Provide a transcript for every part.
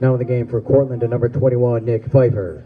Now in the game for Cortland to number 21, Nick Pfeiffer.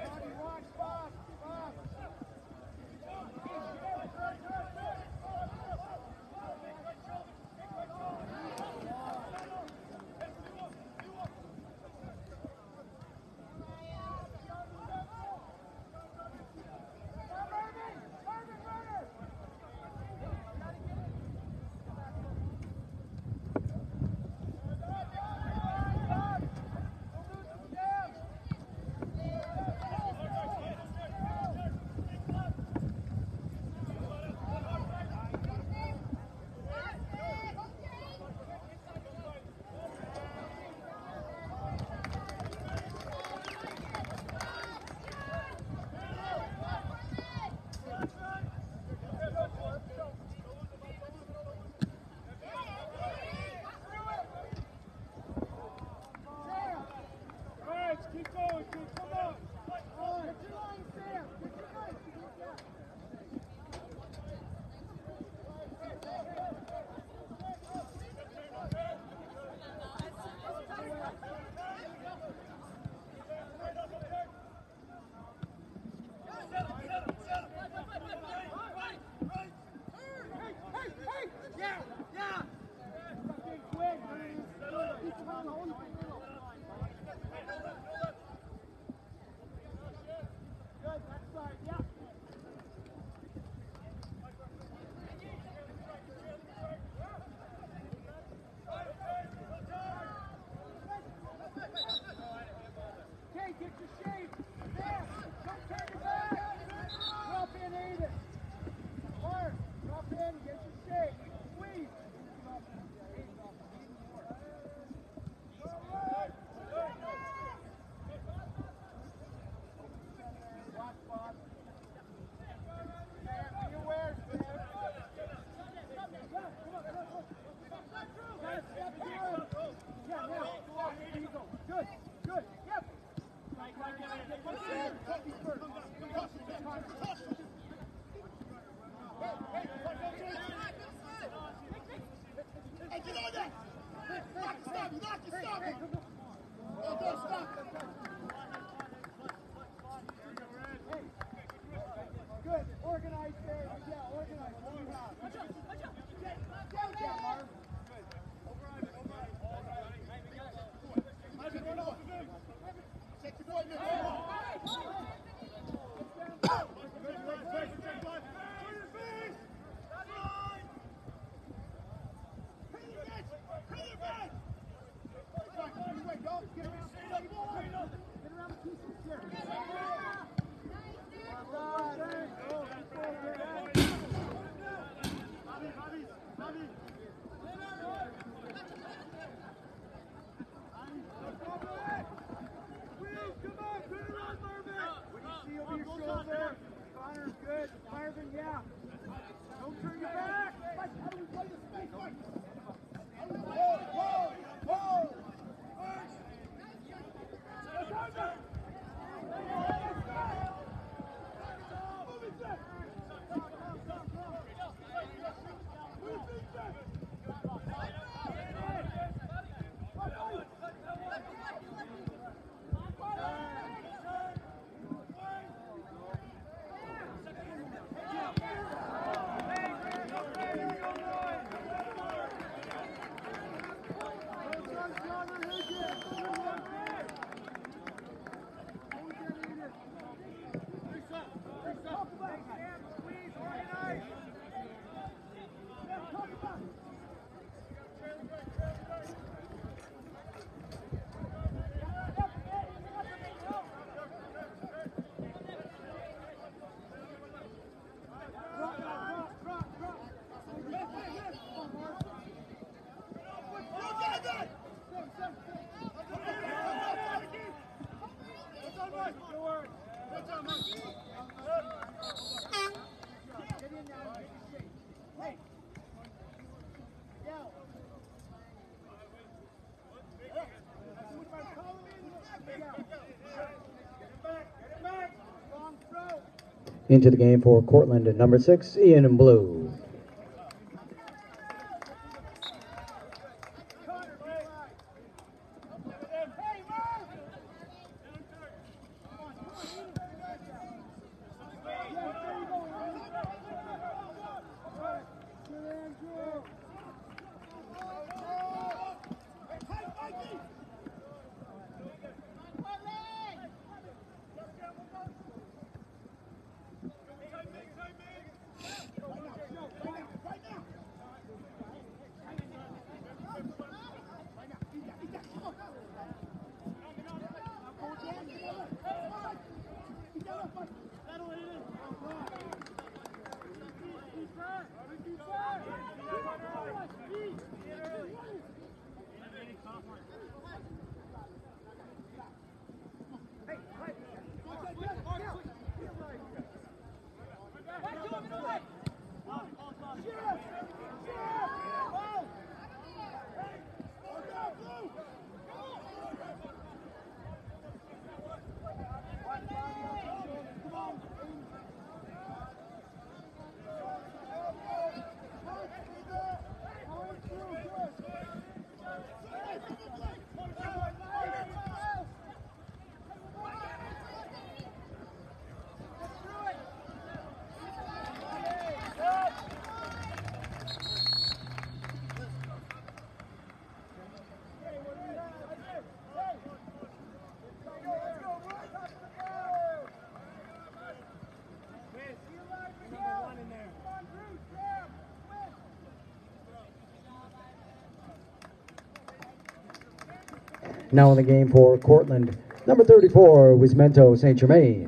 Into the game for Cortland at number 6, Ian in blue. Now in the game for Cortland, number 34, Wismento St. Germain.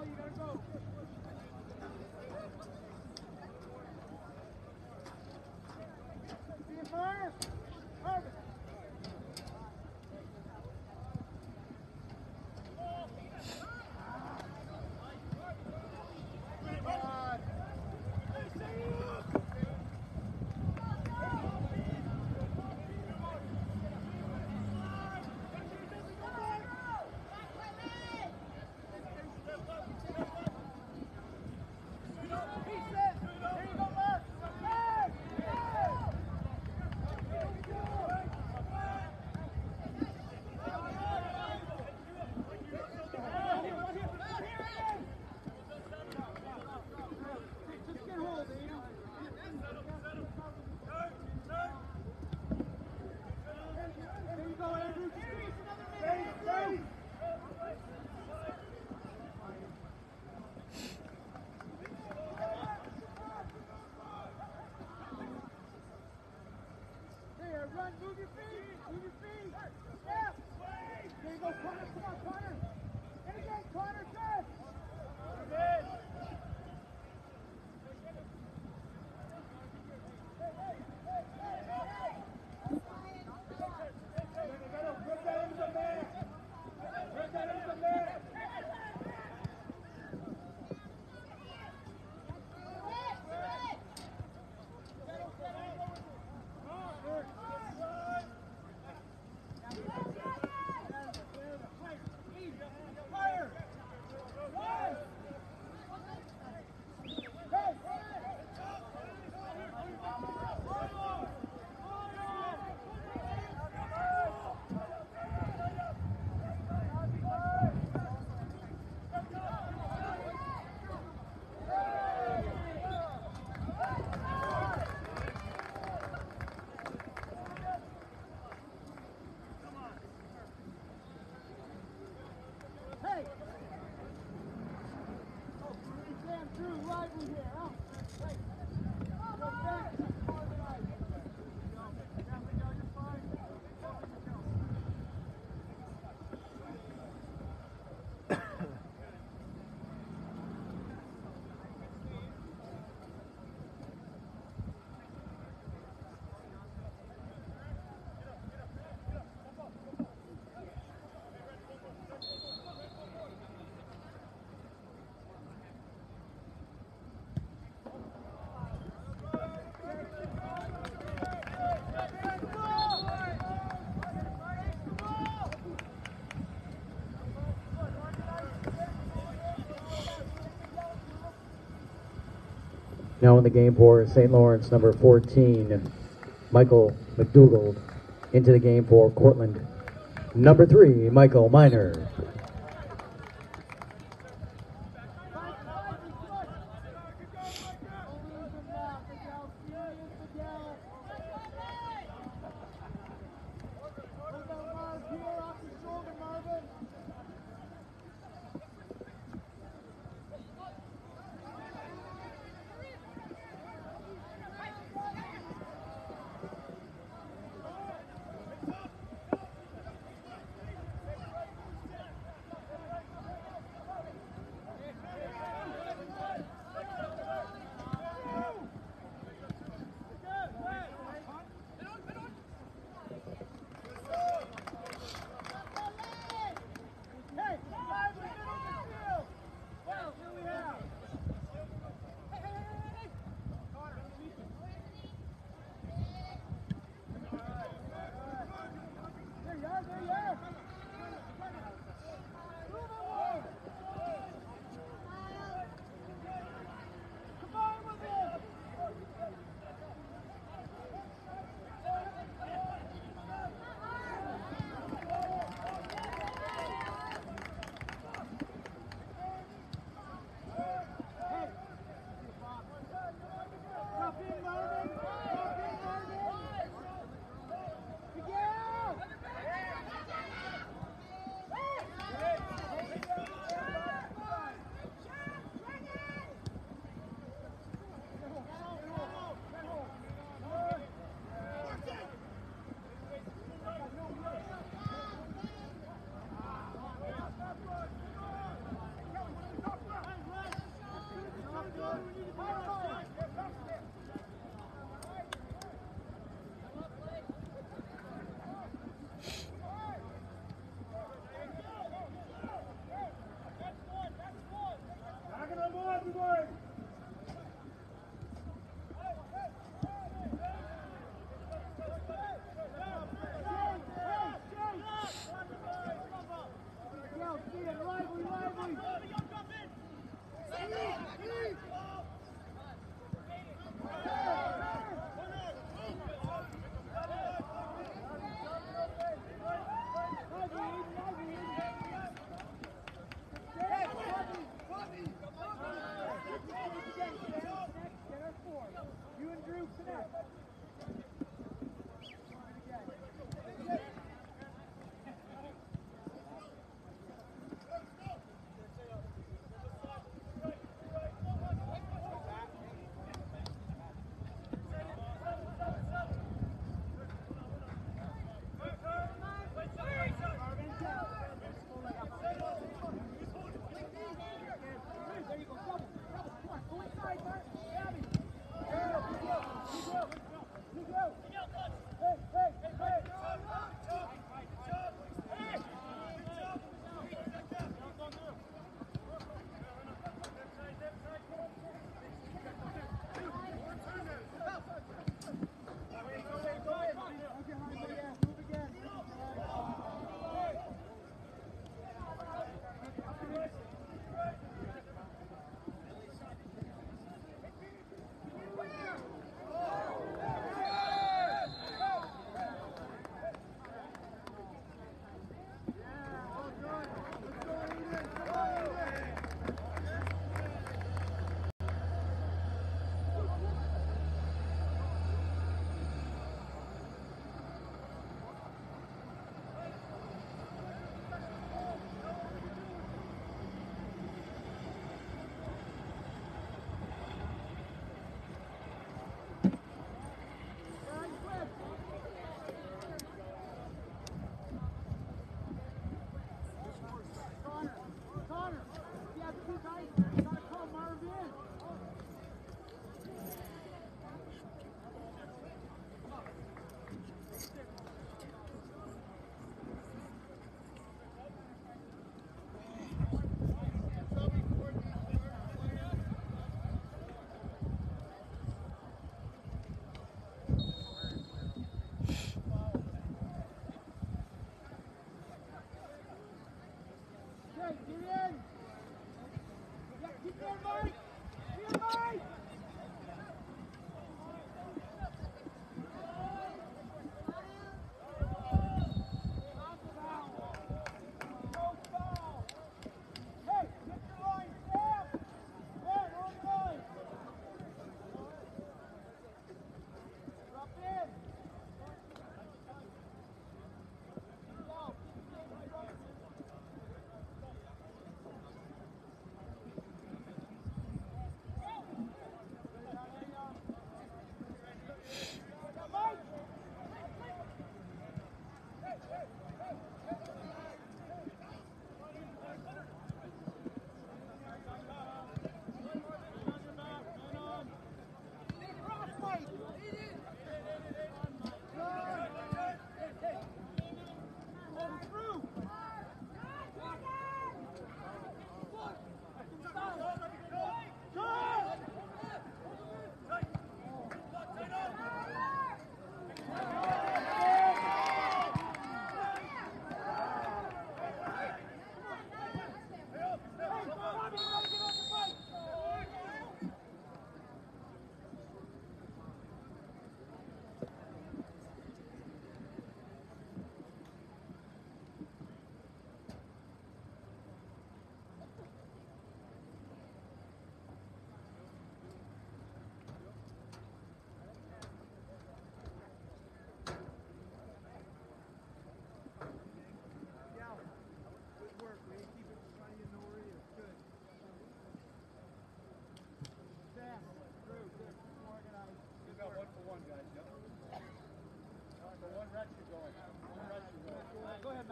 Now in the game for St. Lawrence, number 14, Michael McDougald. Into the game for Cortland, number 3, Michael Miner.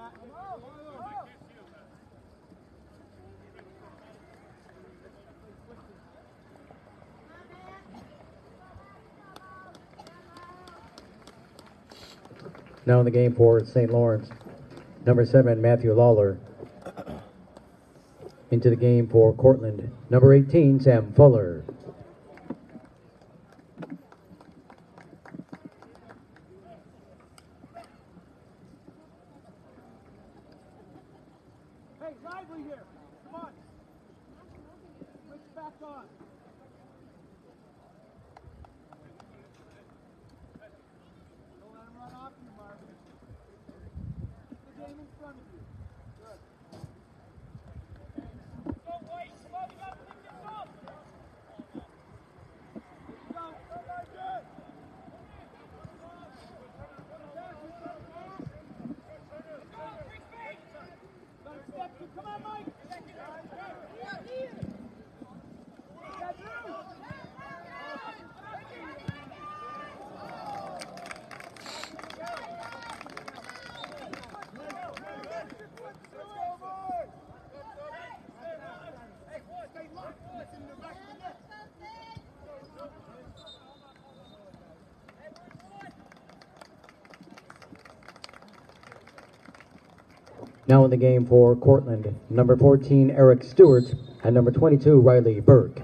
Now in the game for St. Lawrence, number 7, Matthew Lawler. Into the game for Cortland, number 18, Sam Fuller. Hey, lively here. Come on. Switch back on. Don't let him run off you, Marvin. Keep the game in front of you. Good. Go, White. Come on, you got to pick this up. Go, Marvin. Come on, Mike! Now in the game for Cortland, number 14, Eric Stewart, and number 22, Riley Burke.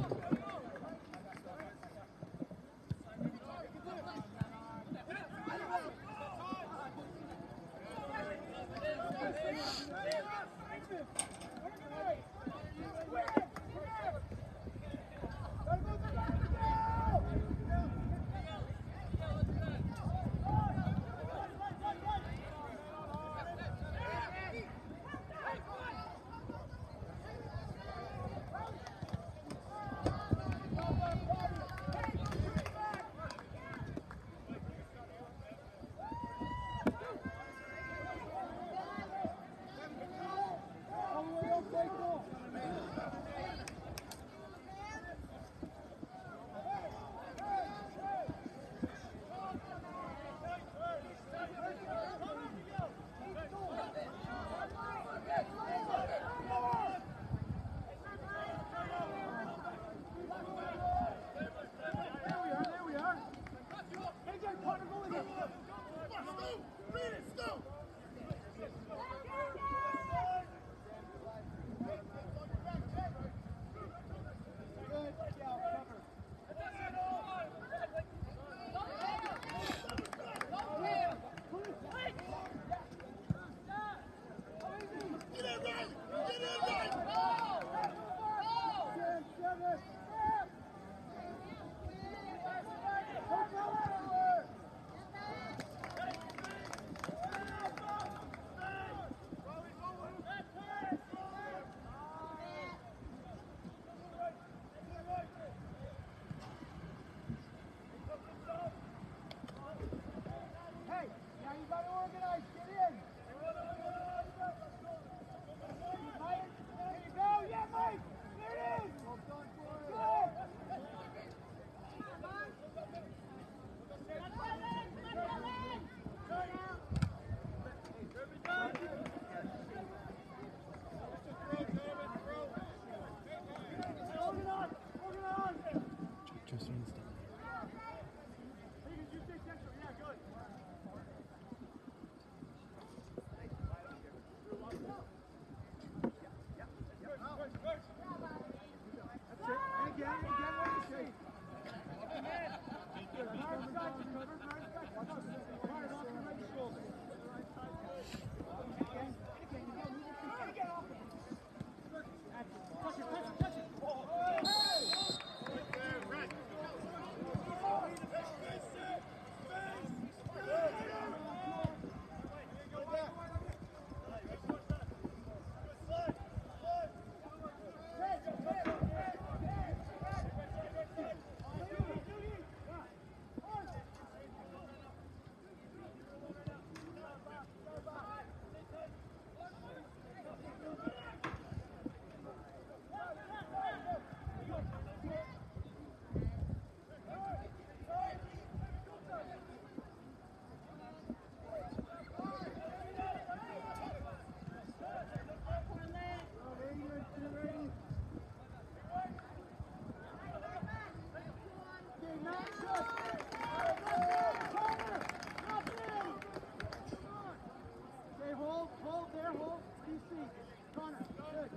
Hole. DC. Connor. Good.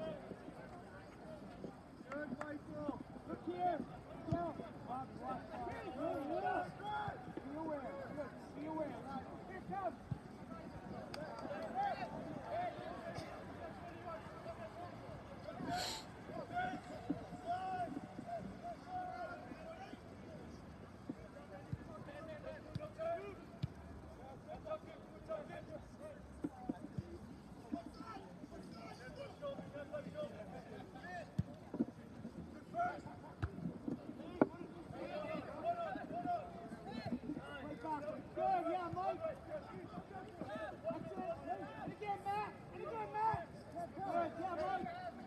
Good, Michael. Look here. Go. Bobby, watch. Be aware. Good. Be aware. Here it comes. Good, yeah, Mike. That's it. And again, Matt. Good, yeah, Mike.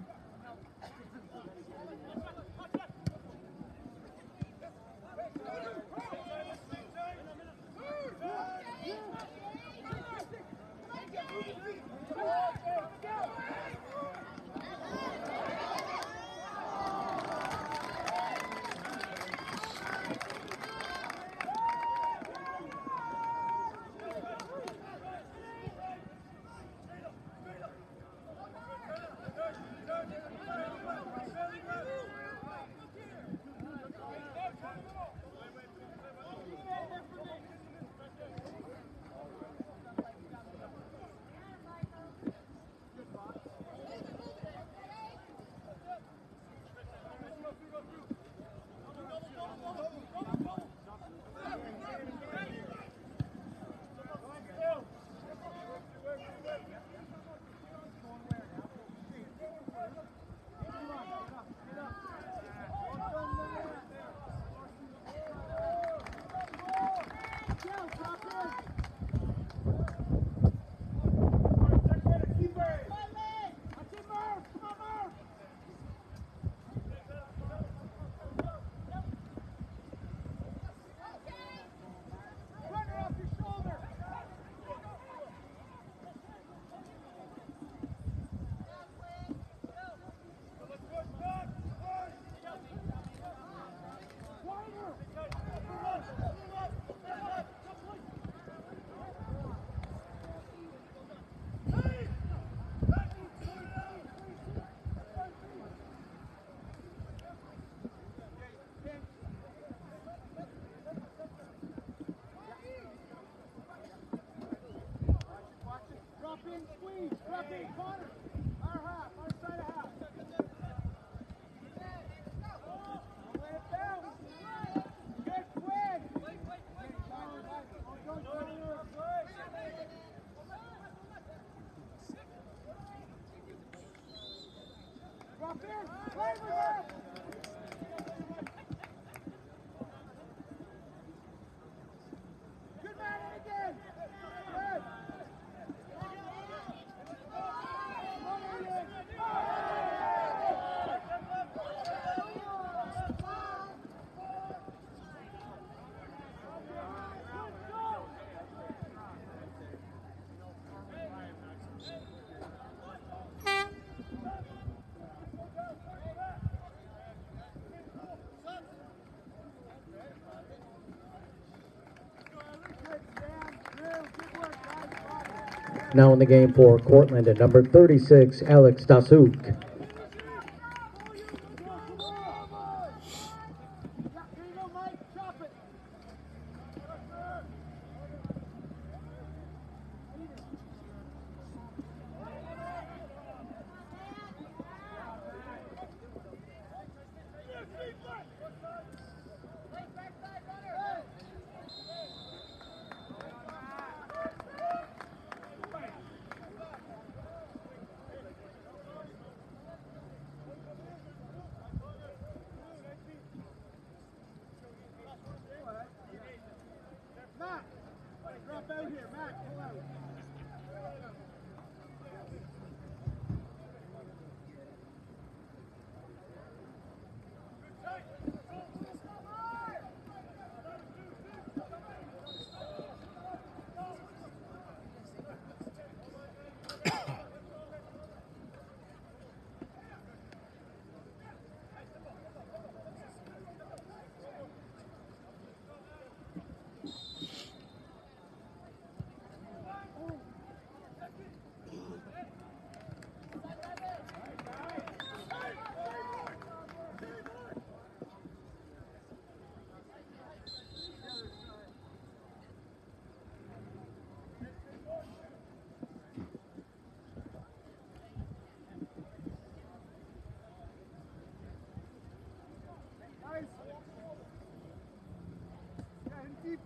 Now in the game for Cortland at number 36, Alex Dasuk.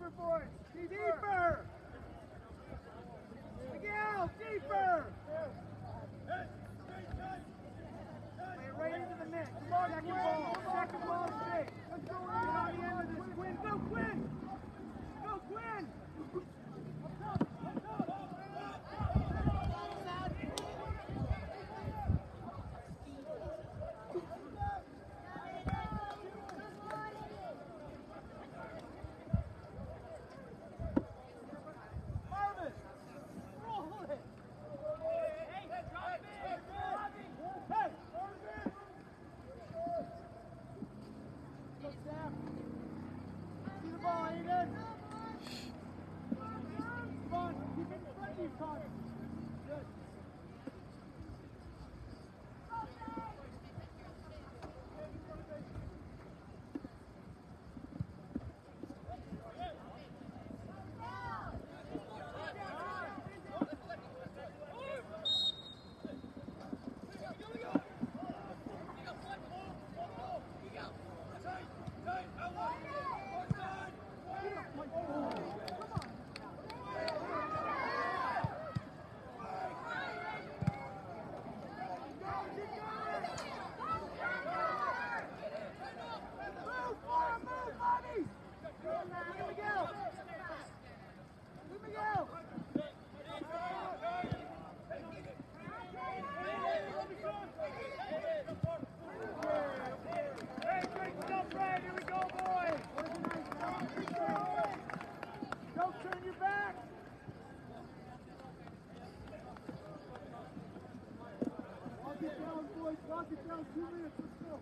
Deeper, boys. Deeper. Miguel, deeper. Play right into the net. Come on, second ball straight. Get on the end of this. Quinn, go Quinn. Go Quinn. Marvin, roll it. Hey, drop it. Hey, Marvin. Go Sam. See the ball, Aiden. Come on, keep it in front of you, Connor. Good. Don't turn your back. Lock it down, boys. Lock it down. 2 minutes. Let's go.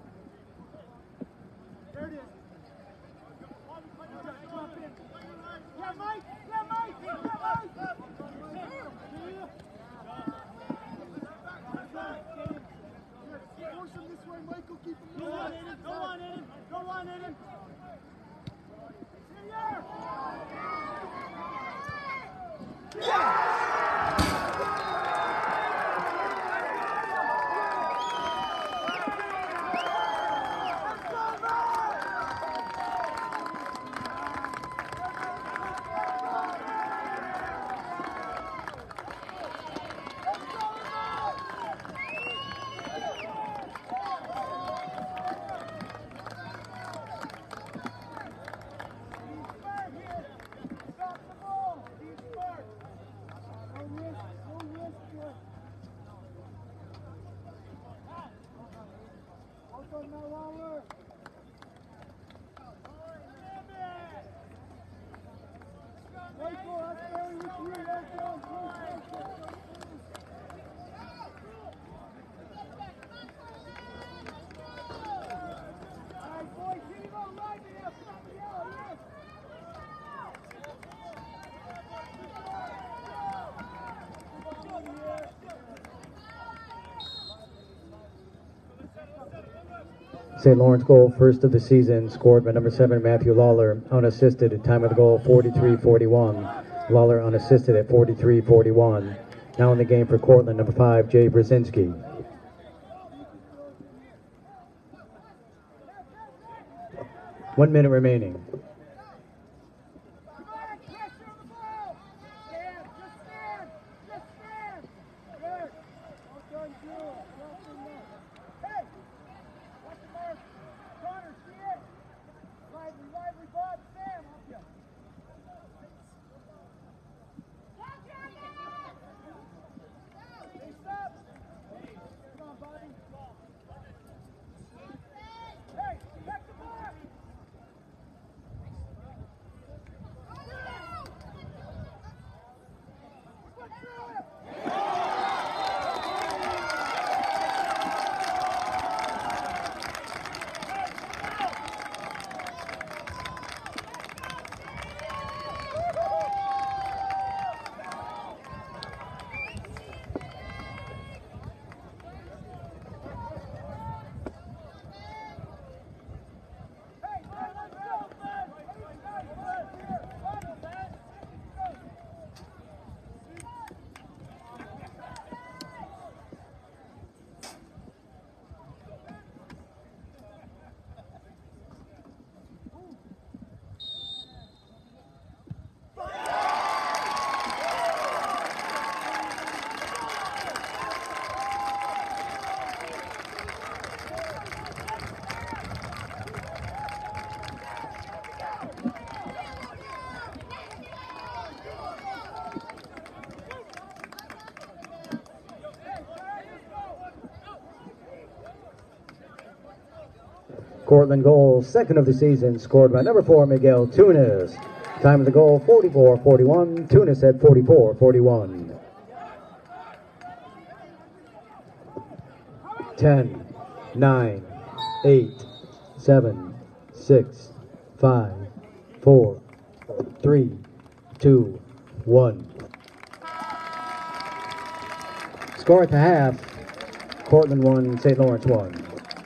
There it is. Drop in. Yeah, Mike. Yeah, Mike. Yeah, Mike. Force him this way, Michael. Keep him moving. Go on, Aiden. Go on, Aiden. Go on, Aiden. Here. St. Lawrence goal, first of the season, scored by number 7, Matthew Lawler, unassisted. Time of the goal, 43-41. Lawler unassisted at 43-41. Now in the game for Cortland, number 5, Jay Brzezinski. 1 minute remaining. Cortland goal, second of the season, scored by number 4, Miguel Tunis. Time of the goal, 44-41. Tunis at 44-41. 10, 9, 8, 7, 6, 5, 4, 3, 2, 1. Score at the half. Cortland 1, St. Lawrence 1.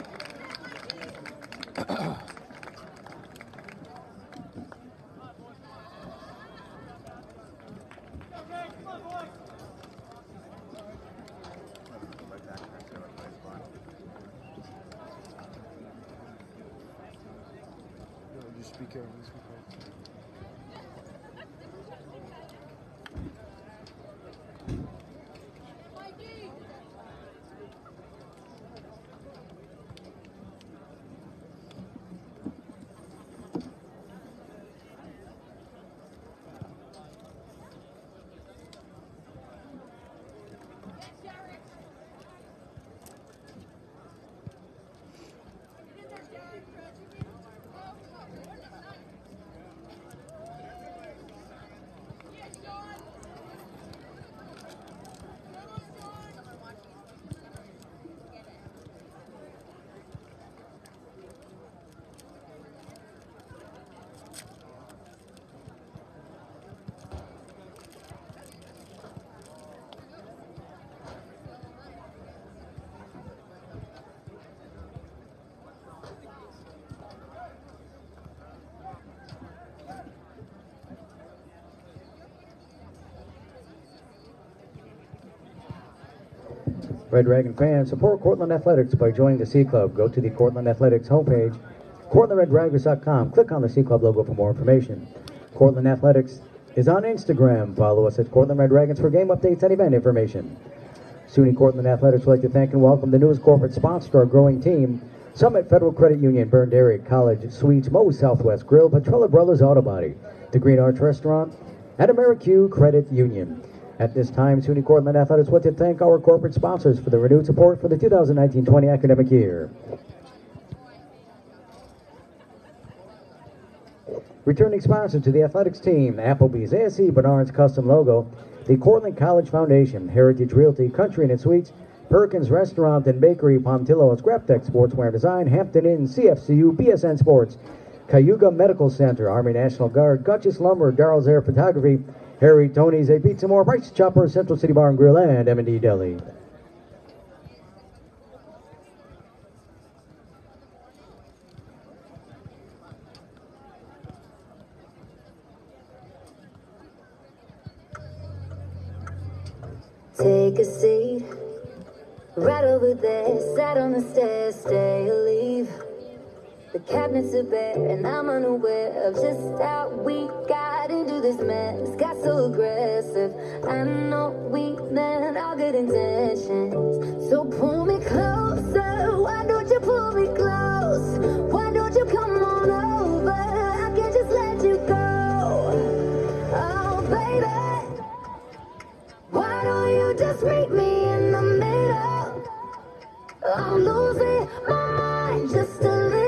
Red Dragon fans, support Cortland Athletics by joining the C Club. Go to the Cortland Athletics homepage, CortlandRedDragons.com. Click on the C Club logo for more information. Cortland Athletics is on Instagram. Follow us at Cortland Red Dragons for game updates and event information. SUNY Cortland Athletics would like to thank and welcome the newest corporate sponsor to our growing team, Summit Federal Credit Union, Burn Dairy, College Suites, Moe's Southwest Grill, Petrella Brothers Auto Body, the Green Arch Restaurant, and AmeriQ Credit Union. At this time, SUNY Cortland Athletics would like to thank our corporate sponsors for the renewed support for the 2019-20 academic year. Returning sponsor to the athletics team, Applebee's, ASC Bernard's Custom Logo, the Cortland College Foundation, Heritage Realty, Country Inn & Suites, Perkins Restaurant and Bakery, Pontillo's, Graptech Sportswear Design, Hampton Inn, CFCU, BSN Sports, Cayuga Medical Center, Army National Guard, Gutchess Lumber, Darrell's Air Photography, Harry Tony's, A Pizza More, Price Chopper, Central City Bar and Grill, and M&D Deli. Take a seat, right over there, sat on the stairs, stay or leave. The cabinets are bare and I'm unaware of just how we got into this mess. Got so aggressive, I know we meant all good intentions. So pull me closer, why don't you pull me close? Why don't you come on over, I can't just let you go. Oh baby, why don't you just meet me in the middle? I'm losing my mind just a little.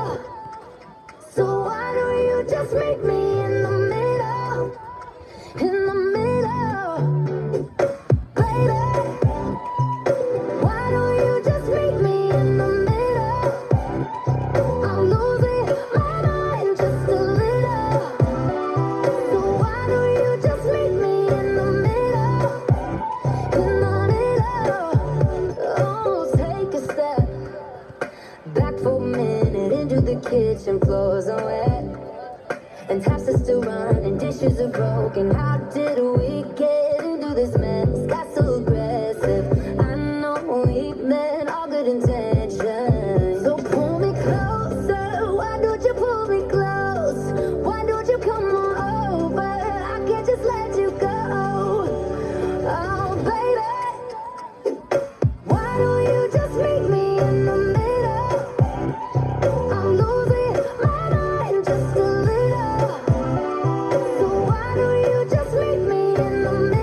So why don't you just meet me in the middle? In the middle, baby. Why don't you just meet me in the middle? I'm losing my mind just a little. So why don't you just meet me in the middle? In the middle. Oh, take a step back for a minute into the kitchen, floors are wet and taps are still running, dishes are broken. How did we get into this mess? Got so aggressive, I know we meant all good intentions. So pull me closer, why don't you pull me close? Why don't you come on over, I can't just let you go. Oh baby, why don't you just meet me in the middle? I'm losing my mind just a little. So why don't you just meet me in the middle?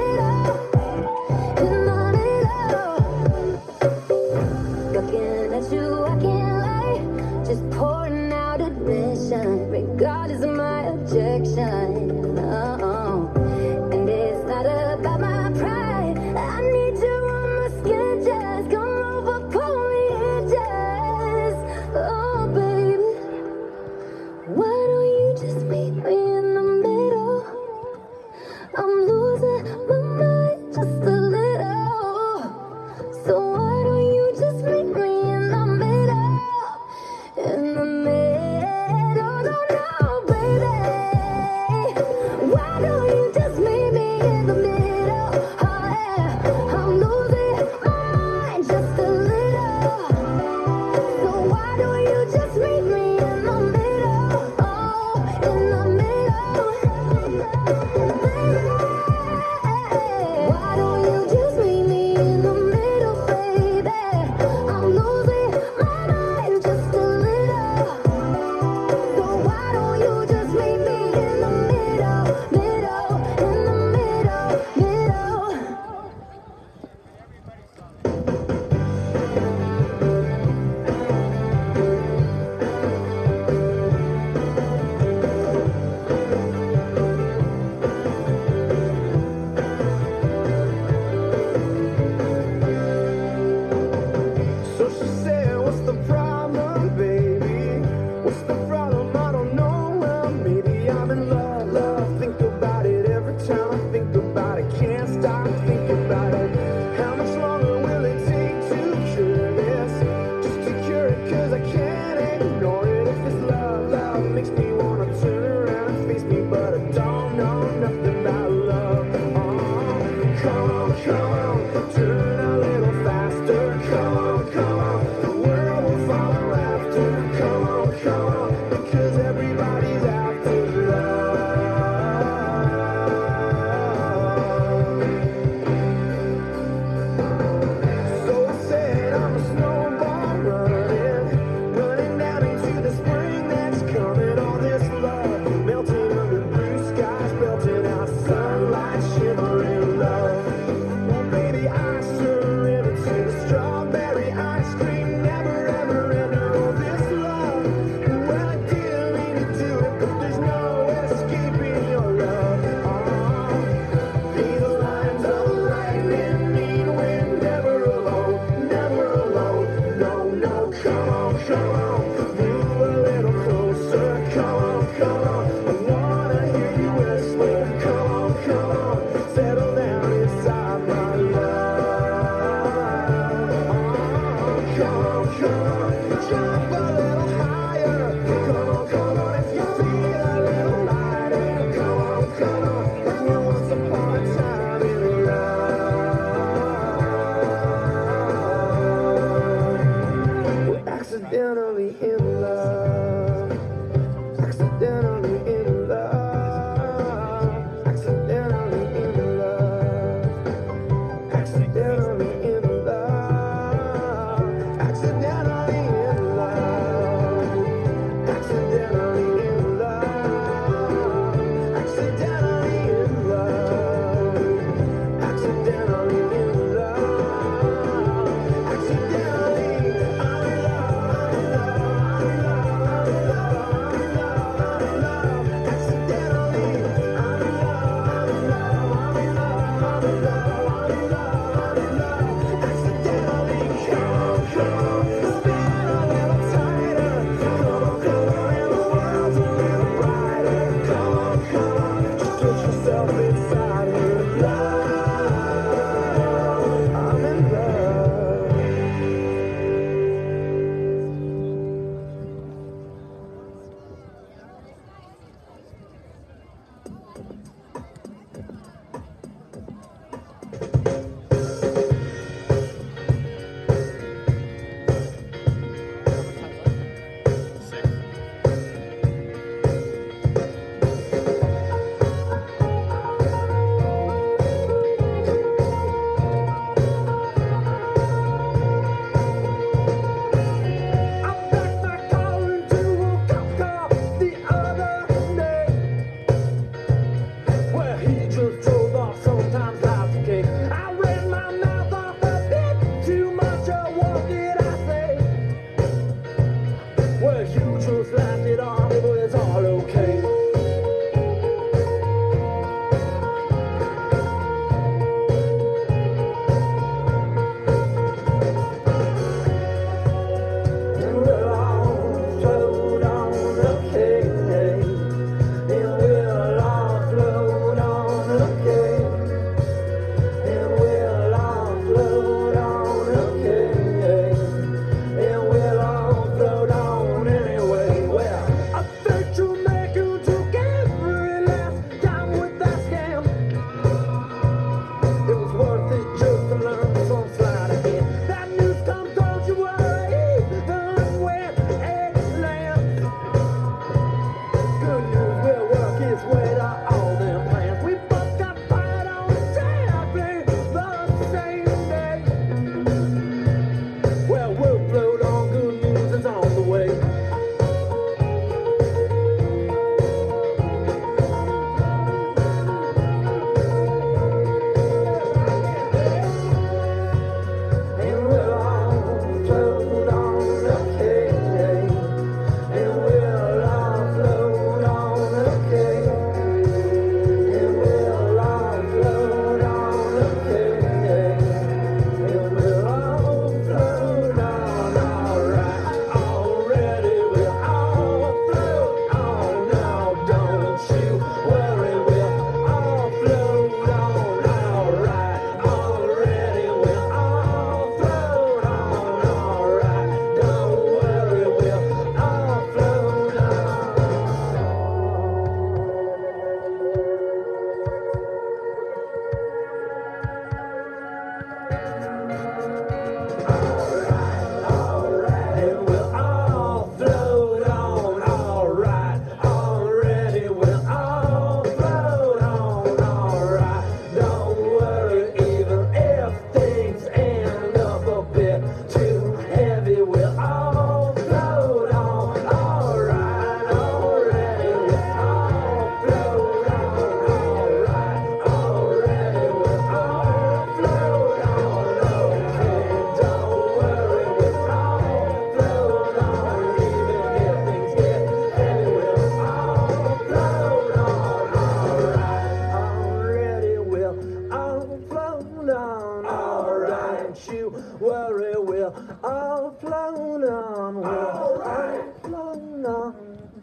worry, we're all flown on, we're all flown on.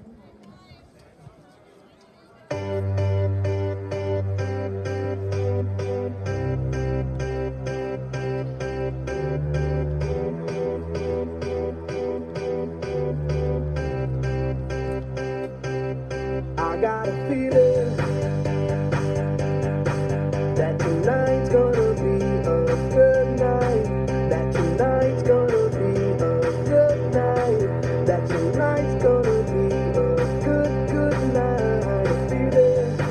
I got a feeling that tonight's gonna be a good night. That tonight's gonna be a good night. That tonight's gonna be a good night. A feeling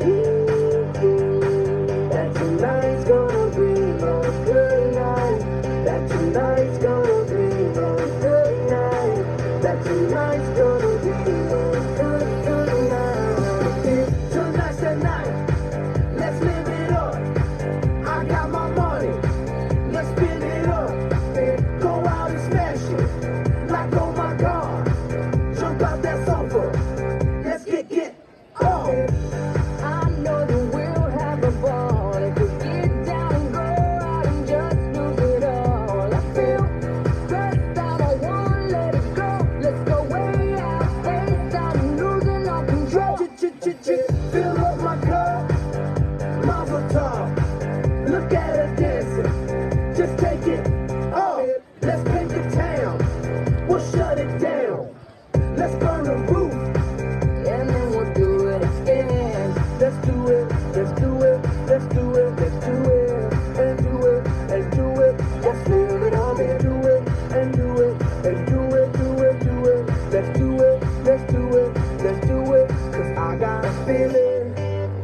that tonight's gonna be a good night. That tonight's gonna be a good night. That tonight's gonna be a good night. Tonight's the night. Let's live it up. I got my money. Let's spin it up. Go out and smash it. Like, oh my God. Jump out that sofa. Let's get on. I know that we'll have a ball if we get down and go out and just lose it all. I feel stressed out, I won't let it go. Let's go way out, face out, and losing all control. Fill up my cup. Mazel tov. Look at her dancing. Just take it off. Let's paint the town. We'll shut it down. Let's burn the roof. And then we'll do it again. Let's do it, let's do it, let's do it, let's do it, and do it, and do it, let's live it on and do it, and do it, and do it, do it, do it, let's do it, let's do it, let's do it, cause I got a feeling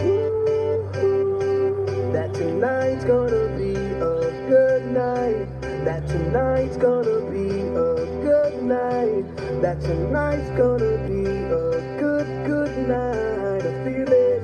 that tonight's gonna be a good night, that tonight's gonna be a good night, that tonight's gonna be a good night, a feeling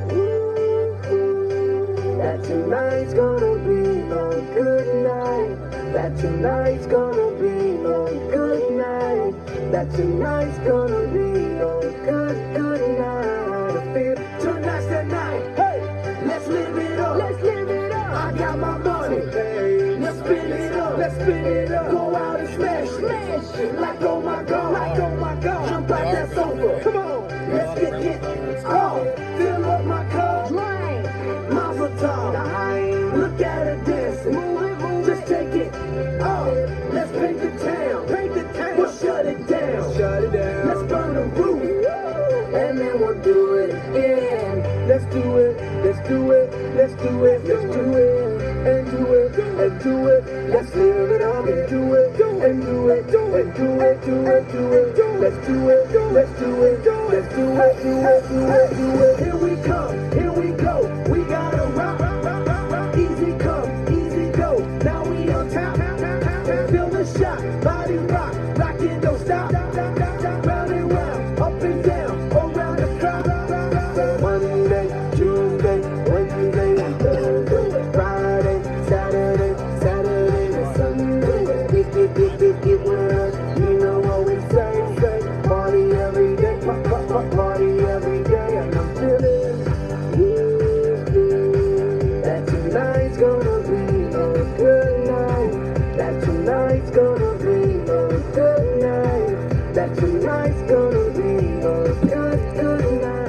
that tonight's gonna be a good night, that tonight's gonna be a good night, that tonight's gonna be a good night, a feeling. Tonight's the night, hey, let's live it up. Let's live it up. I got my money, hey, let's spin it up, let's spin it up, go out and smash it, Smash it. like oh my God, like oh my God, jump out that sofa, come on, let's get on, fill up my cup, Drink. Mazel tov, look at her dancing, just take it off, let's paint the town, we'll shut it down, let's burn the roof, And then we'll do it again. let's do it, let's do it, let's do it, let's do it, and do it, and do it, let's live it up and do it, and do it, and do it, do it, do it, let's do it, let's do it, let's do it, do it, do it, do it, here we come, here we go, we gotta rock, easy come, easy go, now we on top, feel the shot, body rock, rockin' don't stop, round and round, up and down, around the clock, Monday, Tuesday, Wednesday, Thursday, Friday, Saturday, and Sunday, get with us, you know what we say, party every day, party every day, and I'm feeling that tonight's gonna be a good night, that tonight's gonna be a good night, that tonight's gonna be a good night.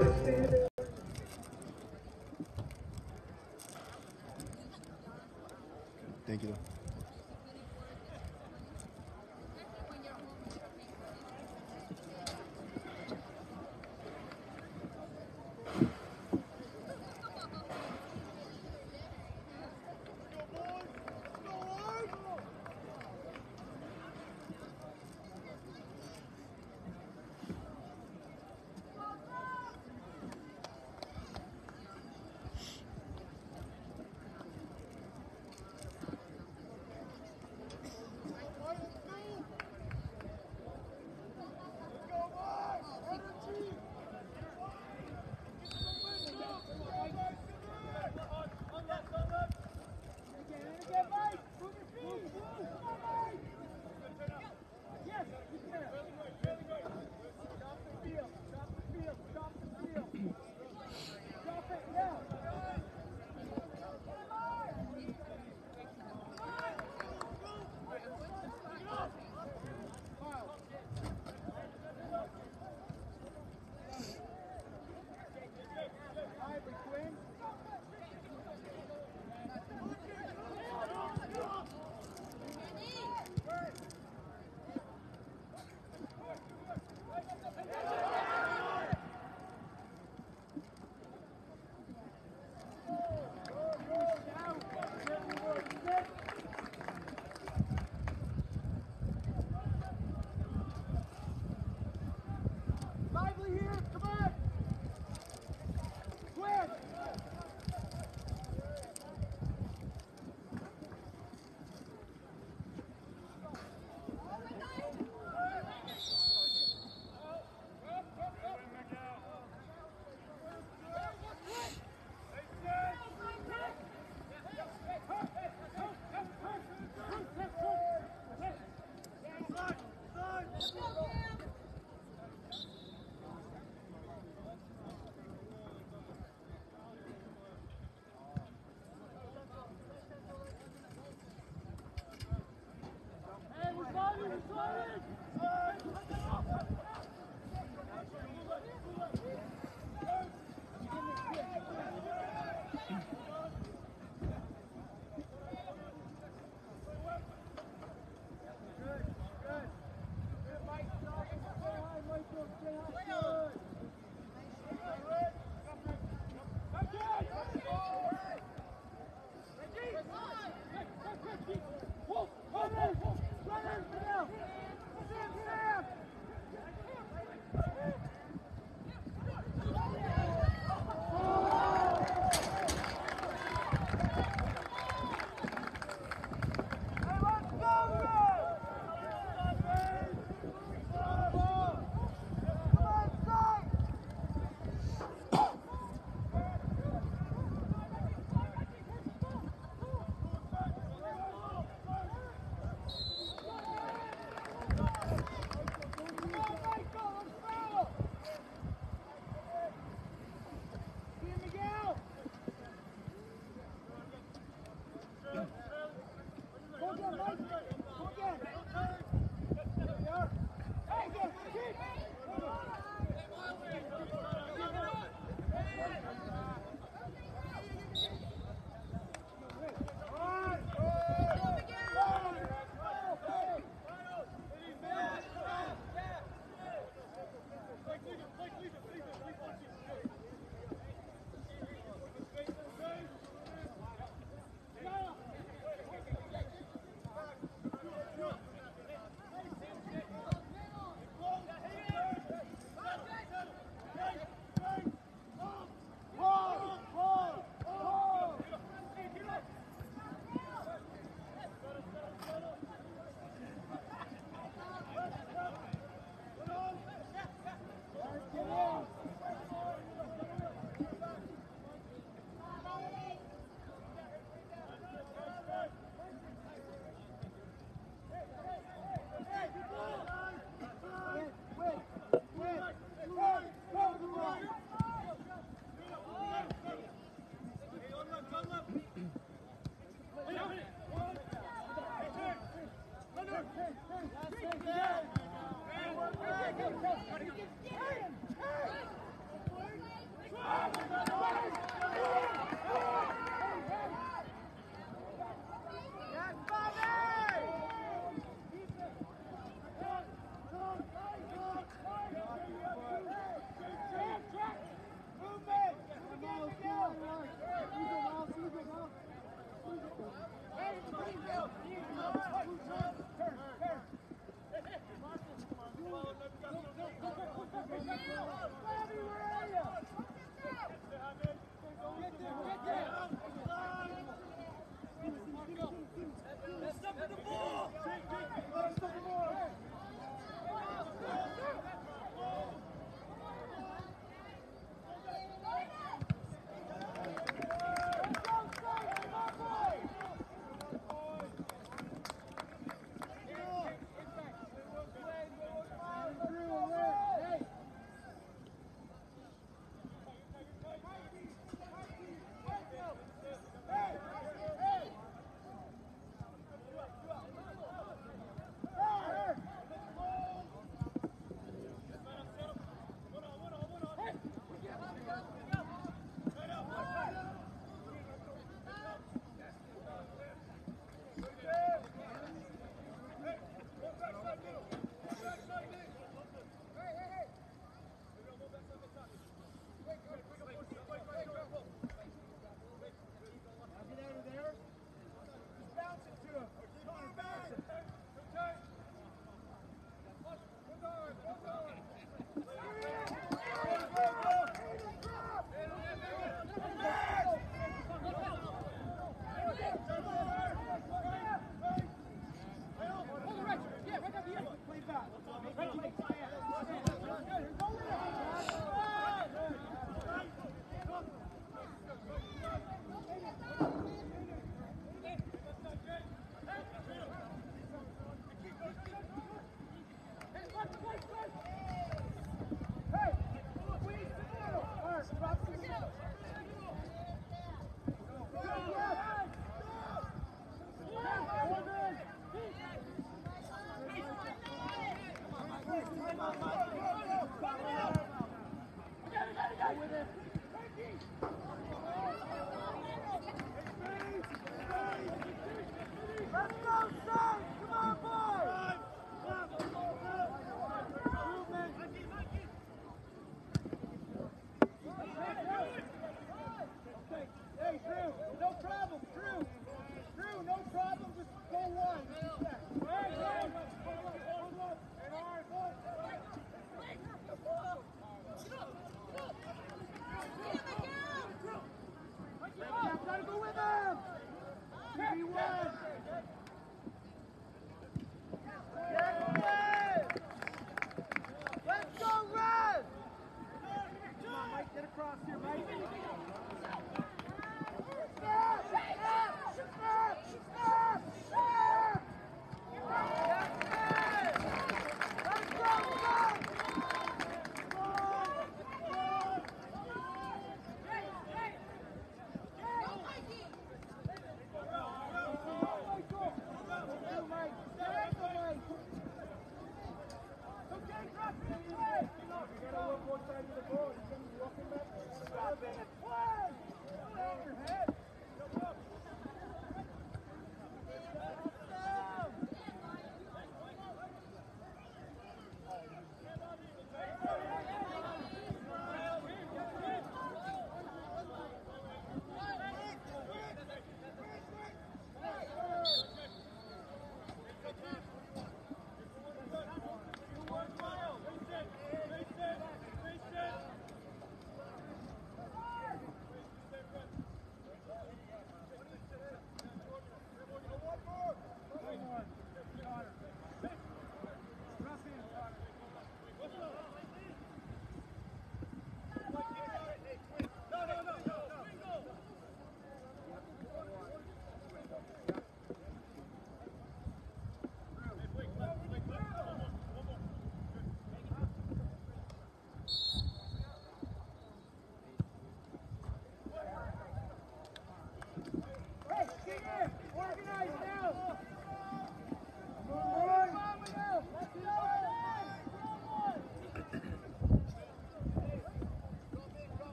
Thank you.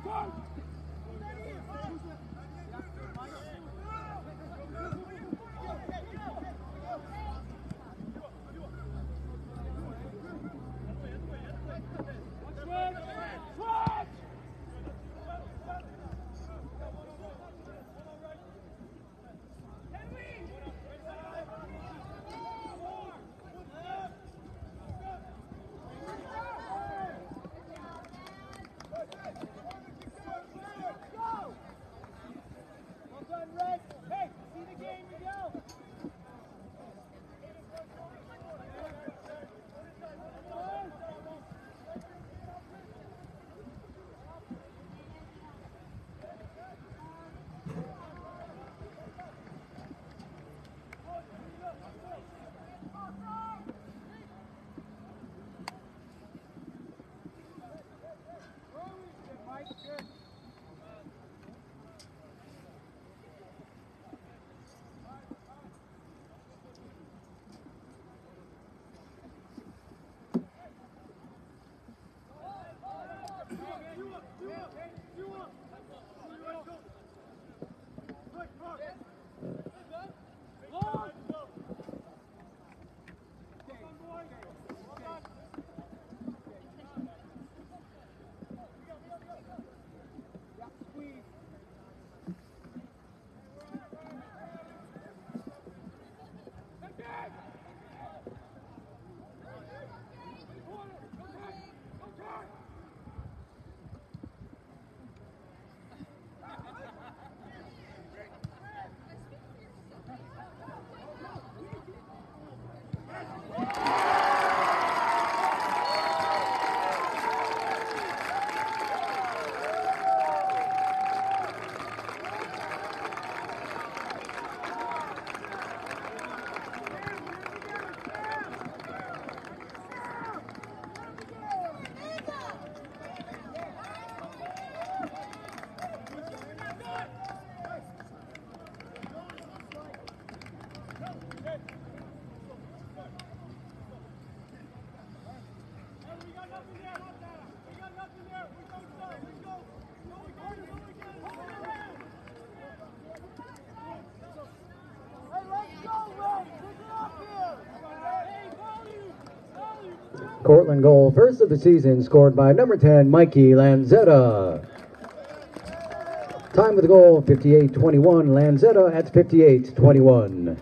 Cortland goal, first of the season, scored by number 10, Mikey Lanzetta. Time of the goal, 58-21. Lanzetta at 58-21.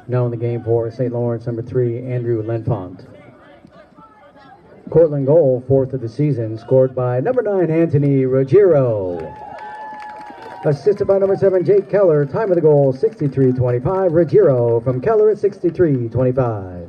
Now in the game for St. Lawrence, number 3, Andrew Lenfont. Cortland goal, 4th of the season, scored by number 9, Anthony Ruggiero. Assisted by number 7, Jake Keller. Time of the goal, 63-25. Ruggiero from Keller at 63-25.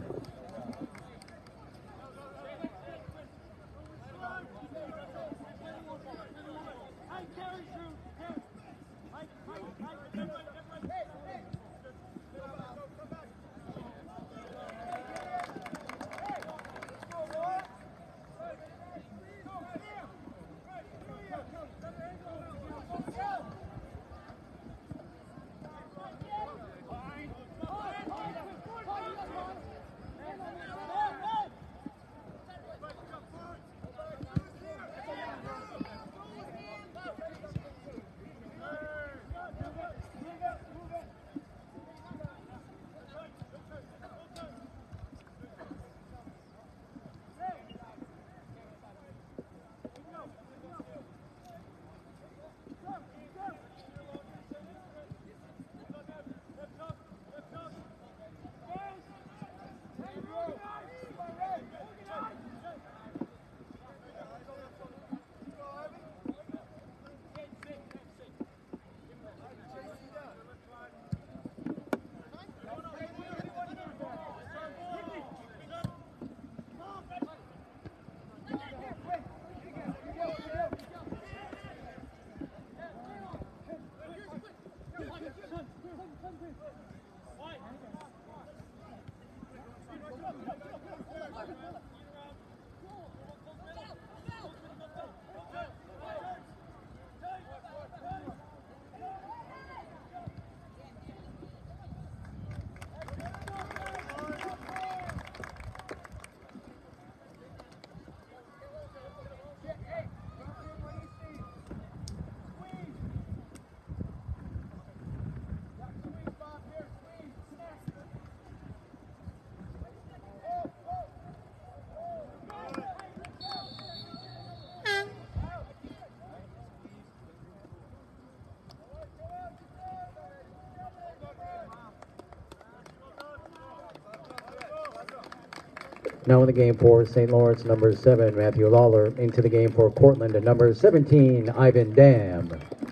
Now in the game for St. Lawrence, number 7, Matthew Lawler. Into the game for Cortland, number 17, Ivan Dam.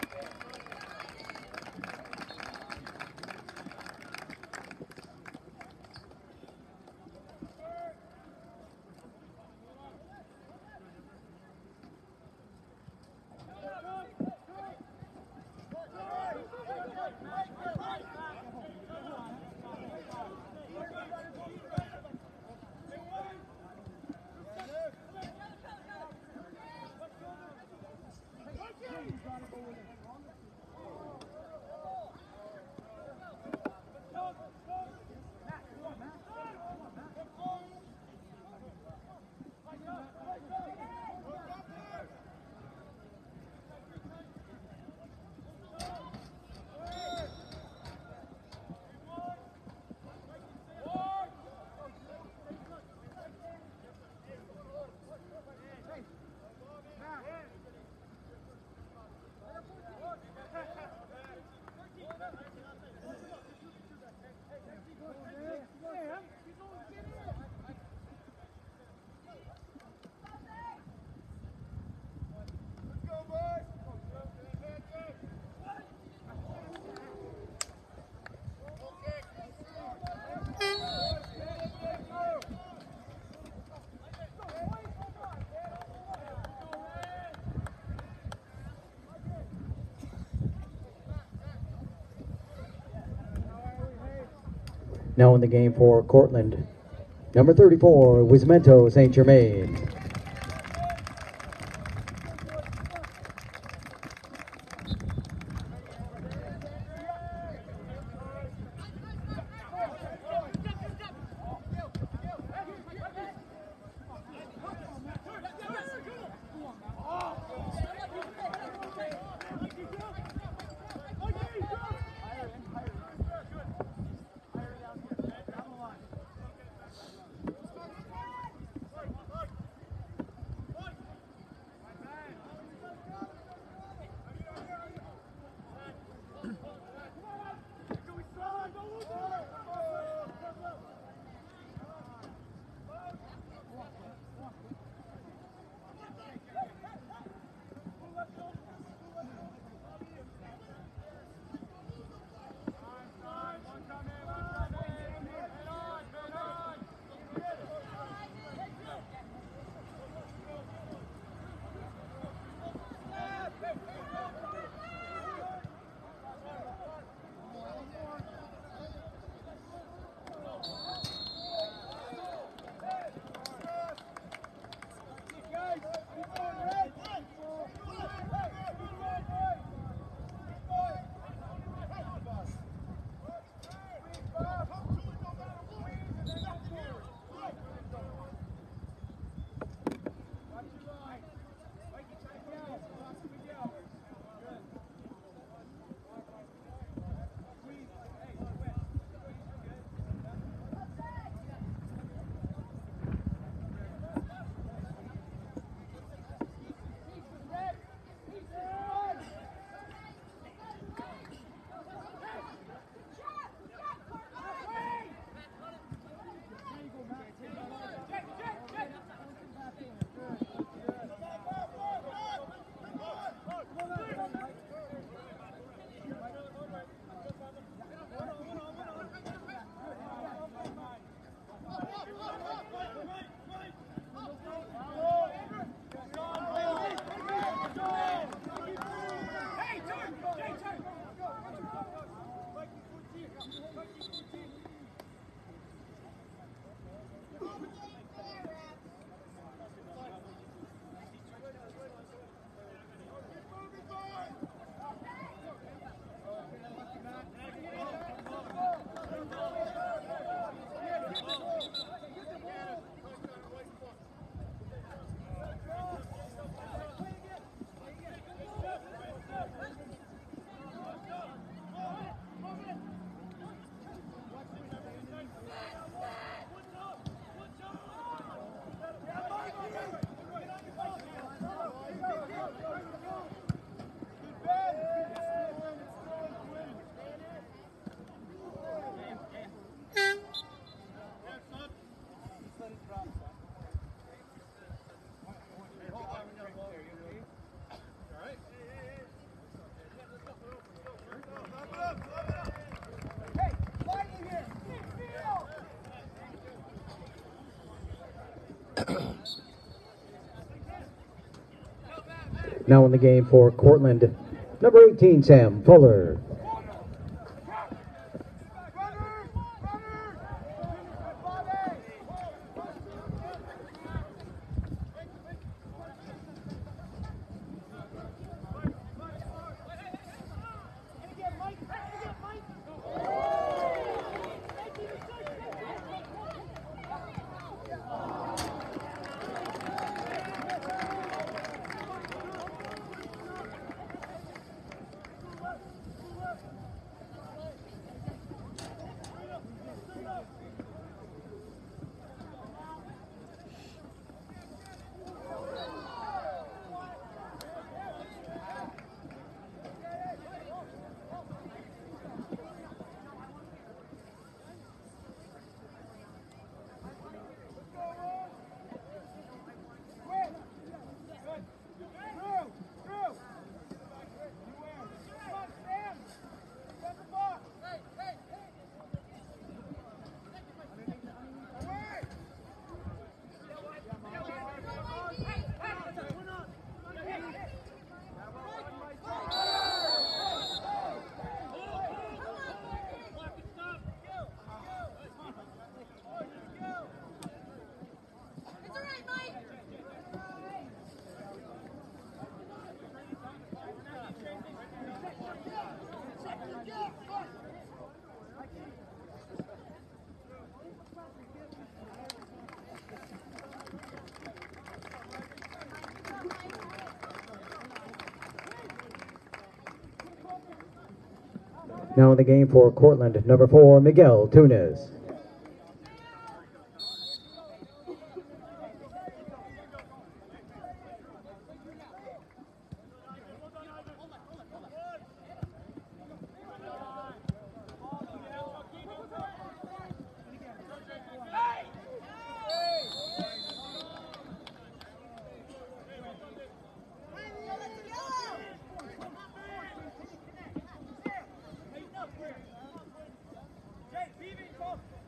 Now in the game for Cortland, number 34, Wismento St. Germain. Now in the game for Cortland, number 18, Sam Fuller. Now in the game for Cortland, number 4, Miguel Tunes. Jay, leave it, go.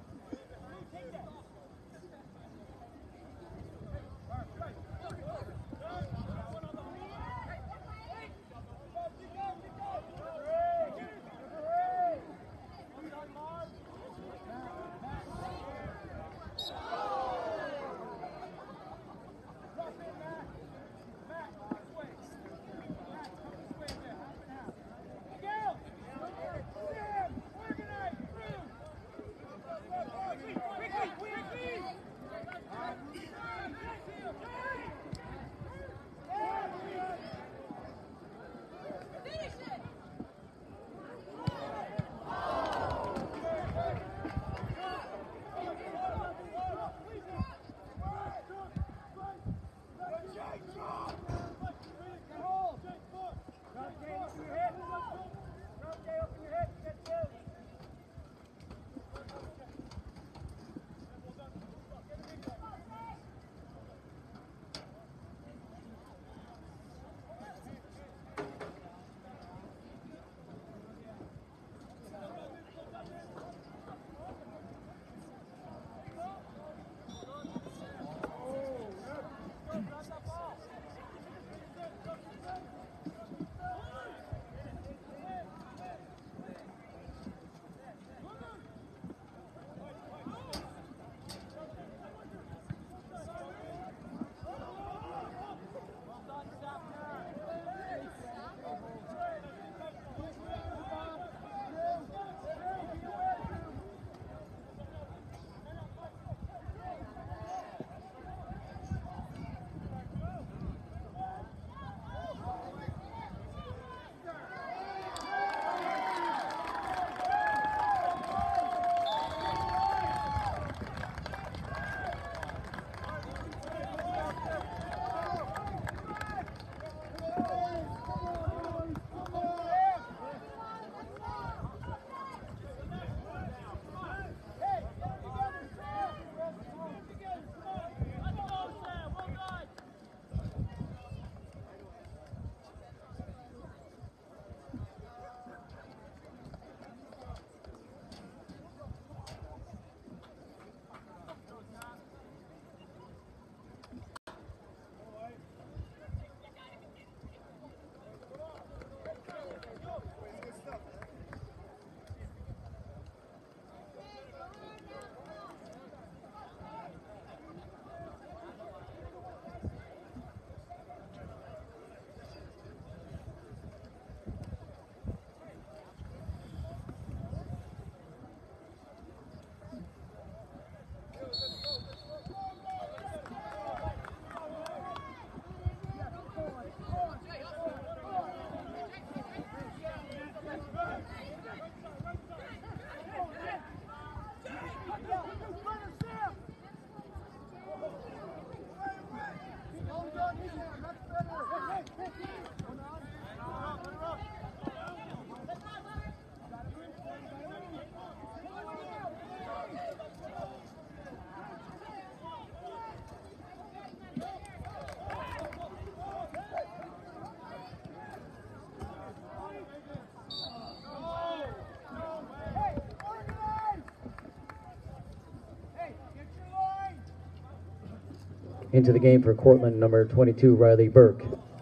Into the game for Cortland, number 22, Riley Burke.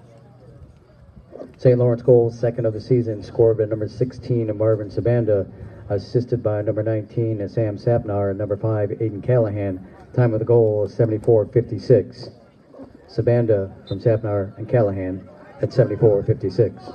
St. Lawrence goal, second of the season, scored by number 16, Marvin Sabanda, assisted by number 19, Sam Sapnar, and number 5, Aiden Callahan. Time of the goal, 74:56. Sabanda from Sapnar and Callahan at 74:56.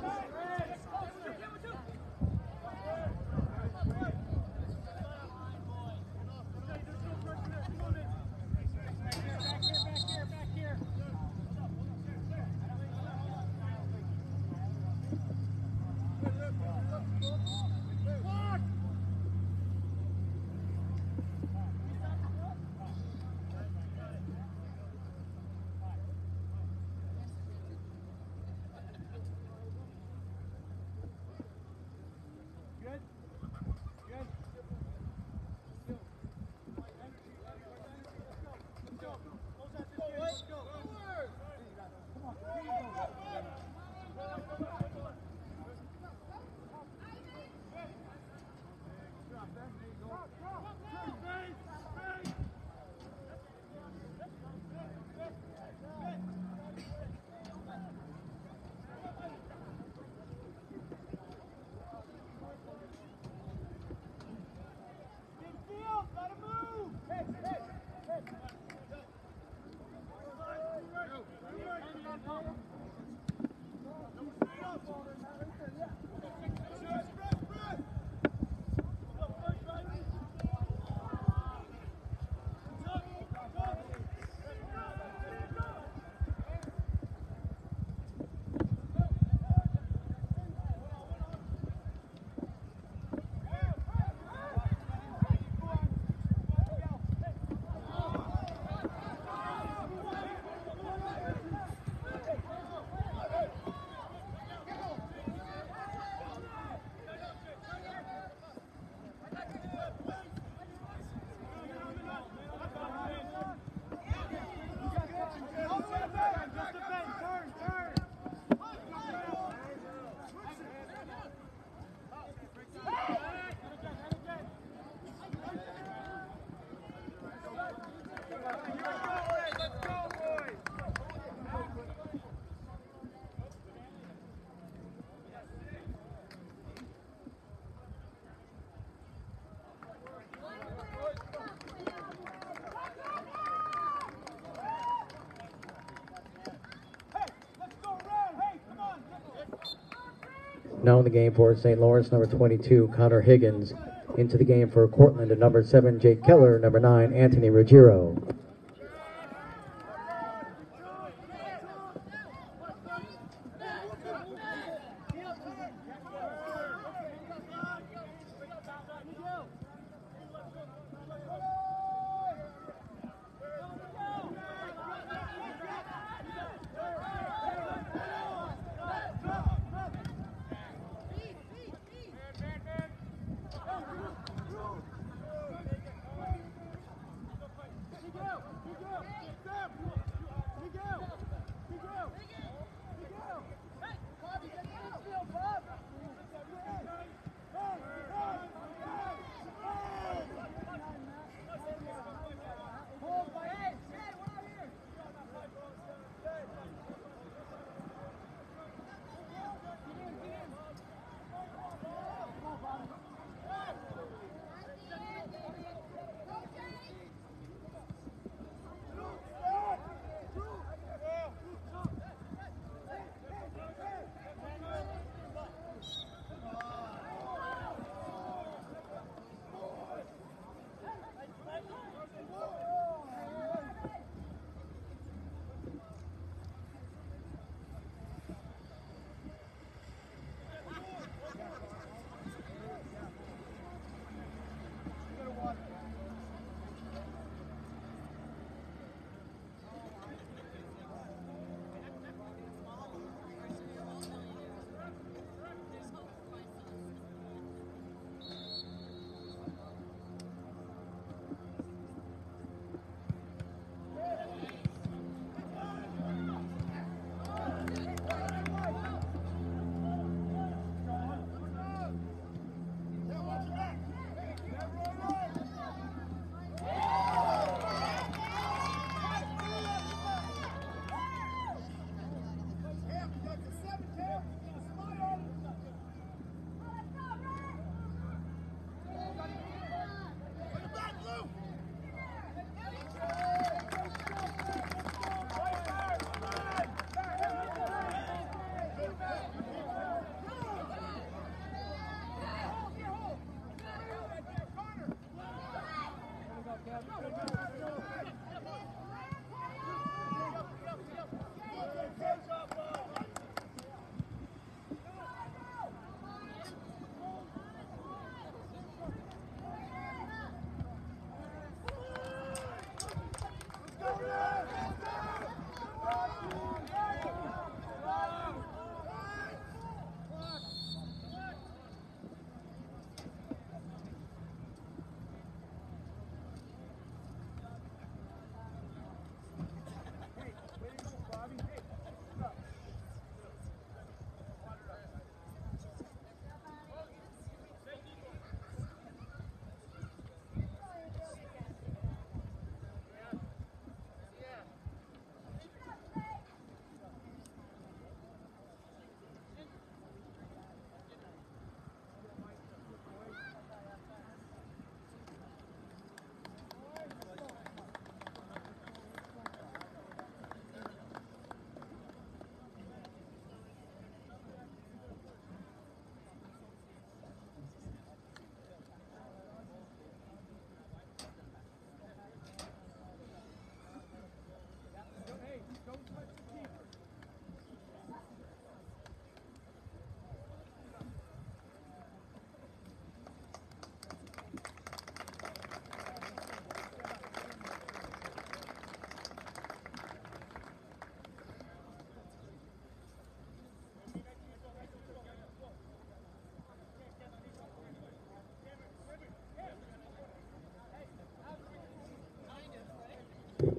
Now in the game for St. Lawrence, number 22, Connor Higgins. Into the game for Cortland, at number 7, Jake Keller, number 9, Anthony Ruggiero. Go!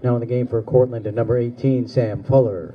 Now in the game for Cortland at number 18, Sam Fuller.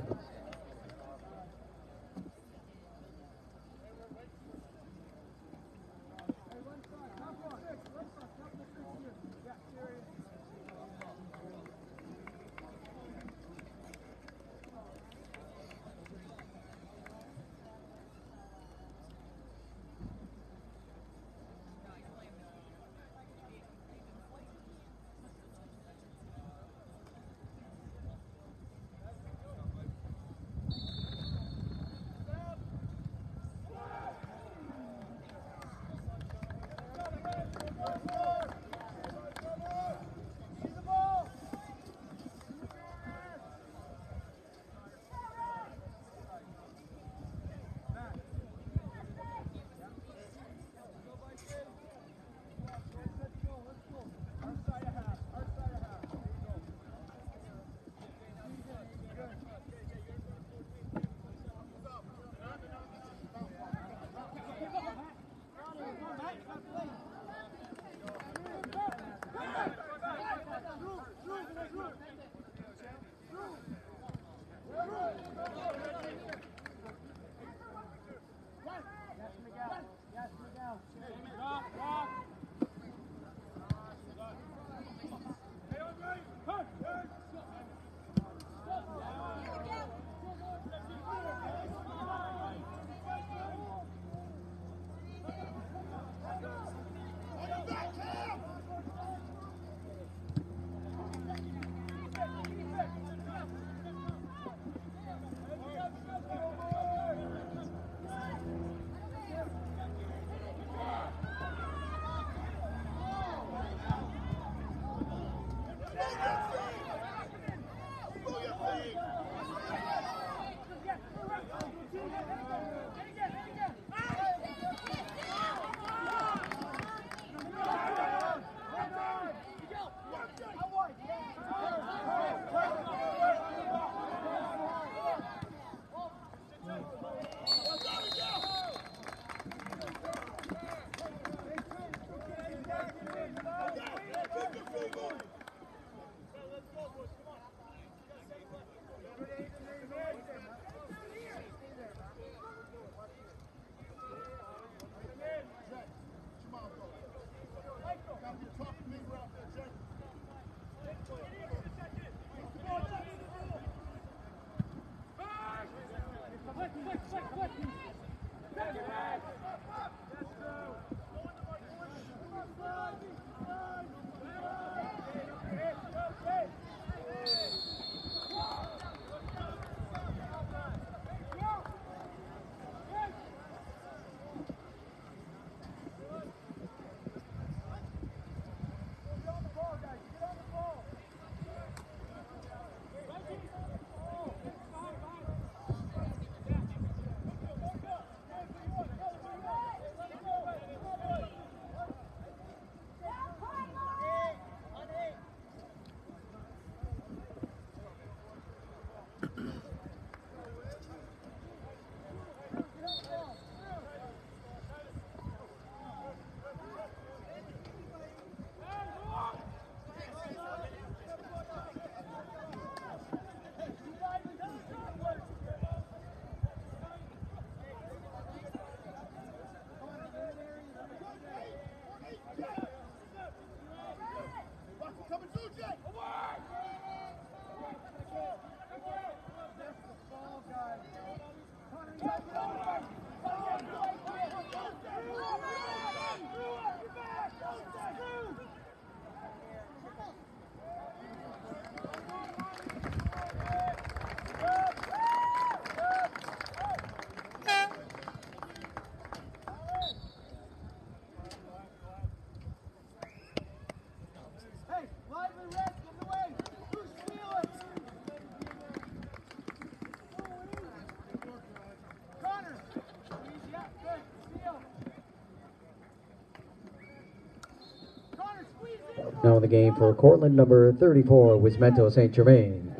Now in the game for Cortland, number 34, Wismento St. Germain.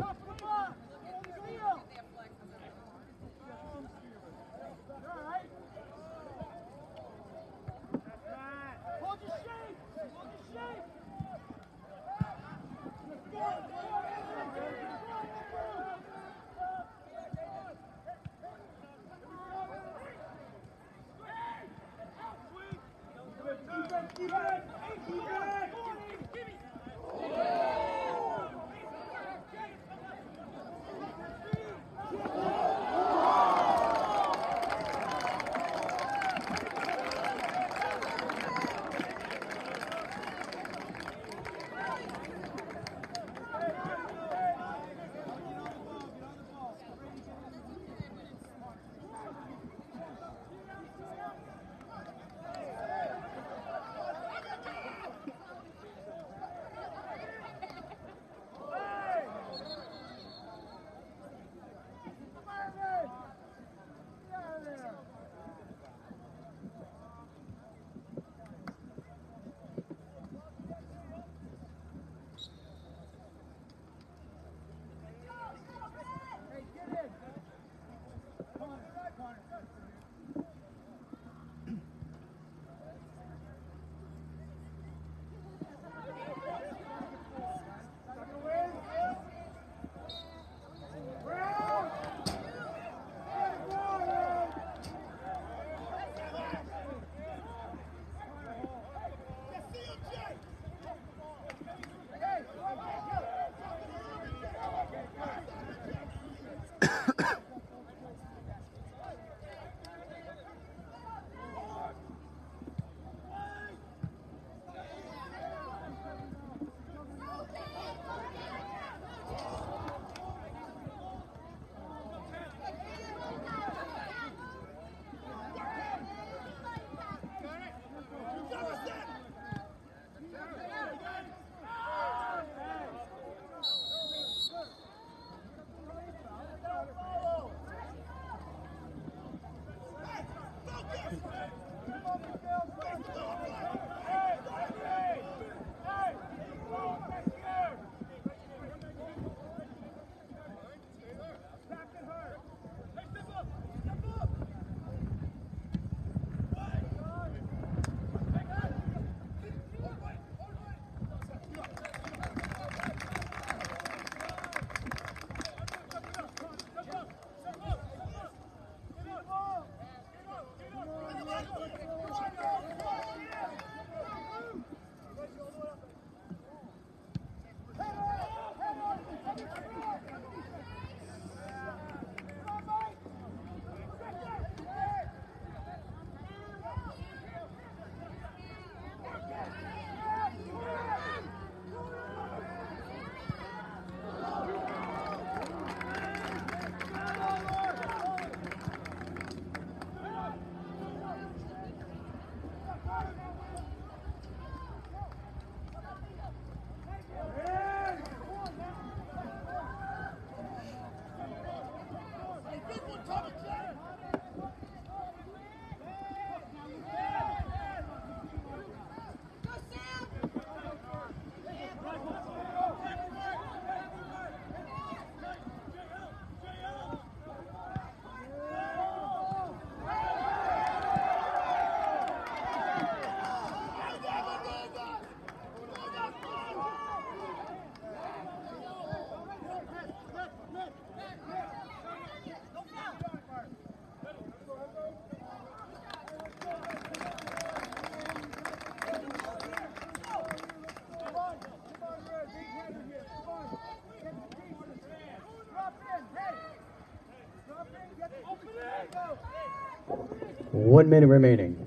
1 minute remaining.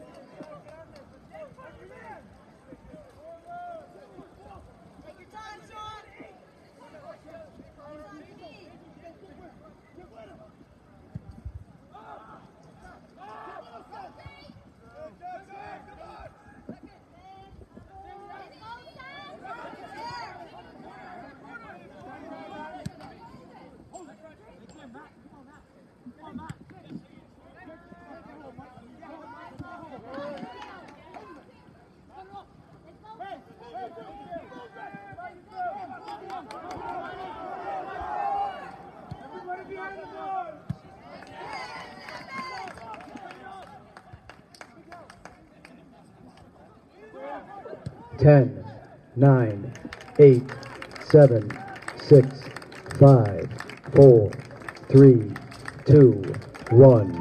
Ten, 9, 8, 7, 6, 5, 4, 3, 2, 1.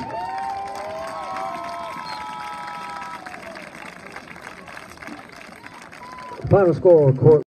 Final score, court.